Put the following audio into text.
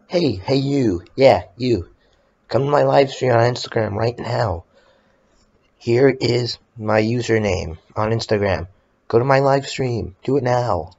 Hey you, yeah, you. Come to my live stream on Instagram right now. Here is my username on Instagram. Go to my live stream. Do it now.